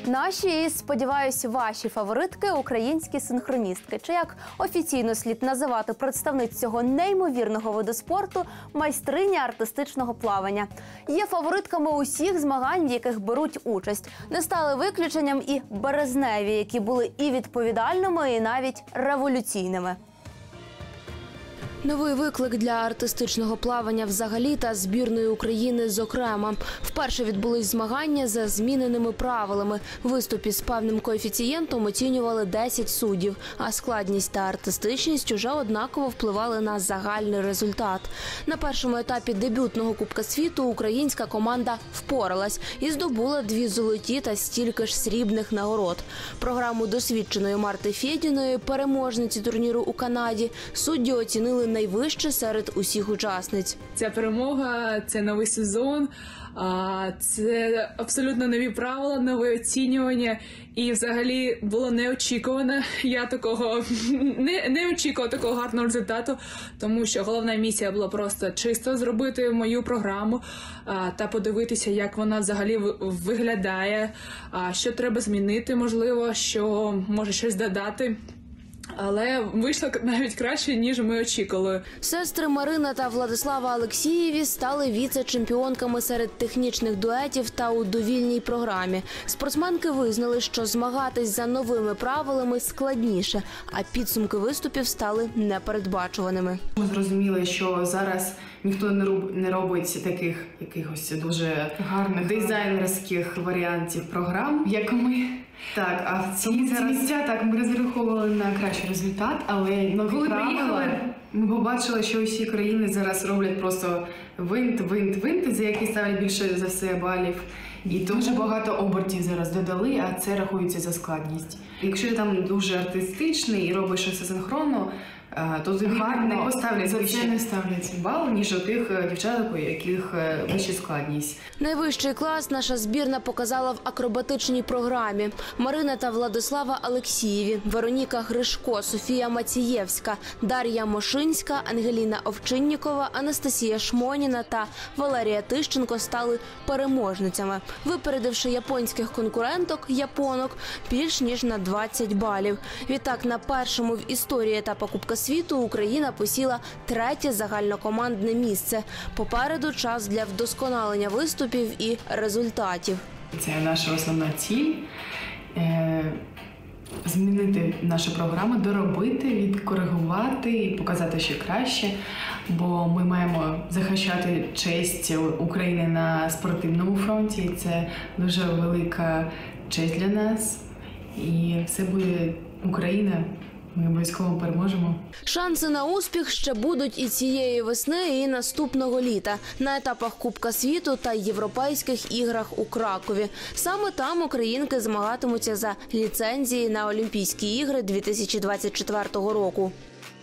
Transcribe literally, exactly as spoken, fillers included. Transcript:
Наші і, сподіваюся, ваші фаворитки – українські синхроністки. Чи як офіційно слід називати представниць цього неймовірного виду спорту – майстрині артистичного плавання. Є фаворитками усіх змагань, в яких беруть участь. Не стали виключенням і березневі, які були і відповідальними, і навіть революційними. Новий виклик для артистичного плавання взагалі та збірної України зокрема. Вперше відбулись змагання за зміненими правилами. Виступ із певним коефіцієнтом оцінювали десять суддів, а складність та артистичність уже однаково впливали на загальний результат. На першому етапі дебютного Кубка світу українська команда впоралась і здобула дві золоті та стільки ж срібних нагород. Програму досвідченої Марти Фєдіної, переможниці турніру у Канаді, судді оцінили найвище серед усіх учасниць. Ця перемога, це новий сезон, це абсолютно нові правила, нове оцінювання. І взагалі було неочікувано. Я такого не, не очікувала такого гарного результату, тому що головна місія була просто чисто зробити мою програму а, та подивитися, як вона взагалі виглядає, а, що треба змінити, можливо, що може щось додати. Але вийшло навіть краще, ніж ми очікували. Сестри Марина та Владислава Алексієві стали віце-чемпіонками серед технічних дуетів та у довільній програмі. Спортсменки визнали, що змагатись за новими правилами складніше, а підсумки виступів стали непередбачуваними. Ми зрозуміли, що зараз ніхто не робить таких якихось дуже гарних дизайнерських варіантів програм, як ми. Так, а в ці зараз... місця, так, ми розраховували на кращий результат, але нові правила, ми побачили, що усі країни зараз роблять просто винт, винт, винт, за які ставлять більше за все балів. І дуже багато обертів зараз додали, а це рахується за складність. Якщо ти там дуже артистичний і робиш все синхронно, то тобі не поставлять, за це не ставлять бал, ніж у тих дівчаток, у яких вища складність. Найвищий клас наша збірна показала в акробатичній програмі. Марина та Владислава Алексієві, Вероніка Гришко, Софія Мацієвська, Дар'я Мошинська, Ангеліна Овчиннікова, Анастасія Шмоніна та Валерія Тищенко стали переможницями, випередивши японських конкуренток, японок, більш ніж на двадцять балів. Відтак, на першому в історії етапу Кубка світу Україна посіла третє загальнокомандне місце. Попереду час для вдосконалення виступів і результатів. Це наша основна ціль е – змінити нашу програму, доробити, відкоригувати і показати ще краще, бо ми маємо захищати честь України на спортивному фронті. І це дуже велика честь для нас. І все буде Україна. Ми обов'язково переможемо. Шанси на успіх ще будуть і цієї весни, і наступного літа на етапах Кубка світу та європейських іграх у Кракові. Саме там українки змагатимуться за ліцензії на Олімпійські ігри дві тисячі двадцять четвертого року.